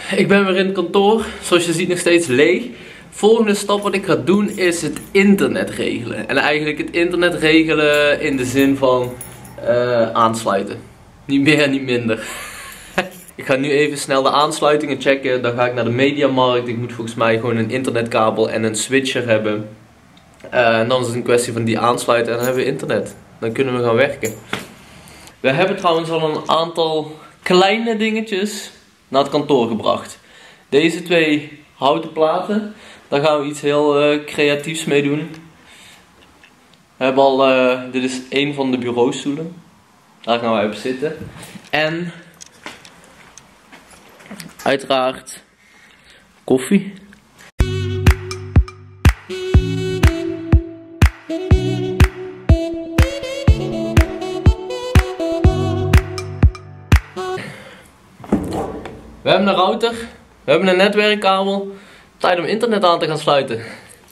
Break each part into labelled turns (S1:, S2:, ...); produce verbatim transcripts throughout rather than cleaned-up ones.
S1: ik ben weer in het kantoor. Zoals je ziet nog steeds leeg. Volgende stap wat ik ga doen is het internet regelen. En eigenlijk het internet regelen in de zin van uh, aansluiten. Niet meer en niet minder. Ik ga nu even snel de aansluitingen checken. Dan ga ik naar de Mediamarkt. Ik moet volgens mij gewoon een internetkabel en een switcher hebben. Uh, en dan is het een kwestie van die aansluiten en dan hebben we internet. Dan kunnen we gaan werken. We hebben trouwens al een aantal kleine dingetjes naar het kantoor gebracht. Deze twee houten platen. Daar gaan we iets heel uh, creatiefs mee doen. We hebben al, uh, dit is een van de bureaustoelen. Daar gaan wij op zitten. En uiteraard koffie. We hebben een router, we hebben een netwerkkabel. Tijd om internet aan te gaan sluiten.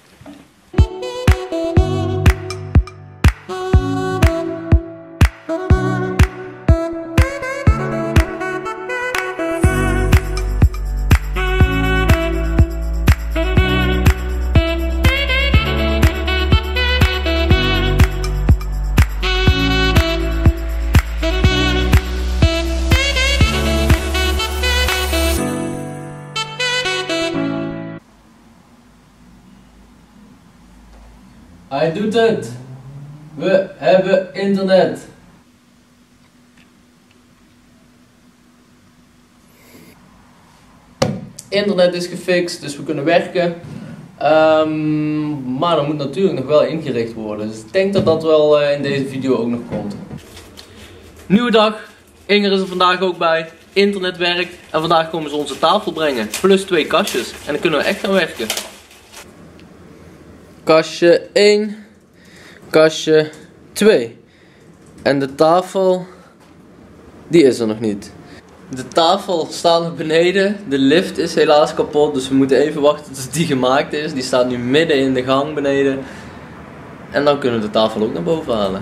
S1: Hij doet het. We hebben internet. Internet is gefixt, dus we kunnen werken. Um, maar dat moet natuurlijk nog wel ingericht worden. Dus ik denk dat dat wel uh, in deze video ook nog komt. Nieuwe dag. Inger is er vandaag ook bij. Internet werkt. En vandaag komen ze onze tafel brengen. Plus twee kastjes. En dan kunnen we echt gaan werken. Kastje één, kastje twee. En de tafel, die is er nog niet. De tafel staat nog beneden. De lift is helaas kapot, dus we moeten even wachten tot die gemaakt is. Die staat nu midden in de gang beneden. En dan kunnen we de tafel ook naar boven halen.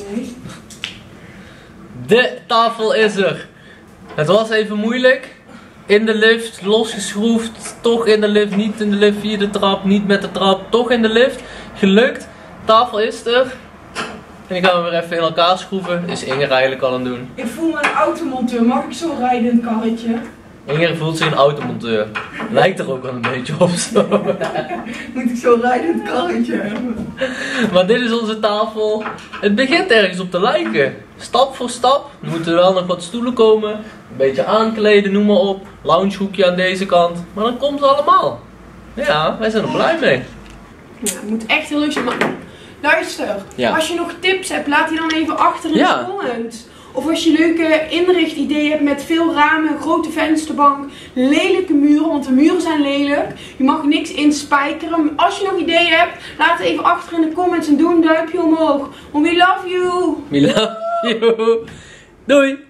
S1: De tafel is er. Het was even moeilijk. In de lift, losgeschroefd, toch in de lift, niet in de lift, via de trap, niet met de trap, toch in de lift. Gelukt, tafel is er. En die gaan we weer even in elkaar schroeven, is Inger eigenlijk al aan het doen.
S2: Ik voel me een automonteur, mag ik zo rijden in het karretje?
S1: Inger voelt zich een automonteur, lijkt er ook wel een beetje op zo.
S2: Moet ik zo rijden in het karretje?
S1: Maar dit is onze tafel, het begint ergens op te lijken. Stap voor stap, er moeten wel nog wat stoelen komen, een beetje aankleden, noem maar op. Loungehoekje aan deze kant, maar dan komt het allemaal. Ja, wij zijn er blij mee.
S2: Ja, het moet echt heel leuk zijn, maar luister,
S1: ja.
S2: Als je nog tips hebt, laat die dan even achter in
S1: ja.
S2: de comments. Of als je leuke inrichtideeën hebt met veel ramen, grote vensterbank, lelijke muren, want de muren zijn lelijk. Je mag niks inspijkeren. Als je nog ideeën hebt, laat het even achter in de comments en doe een duimpje omhoog. Want we love you!
S1: We love you! Doei!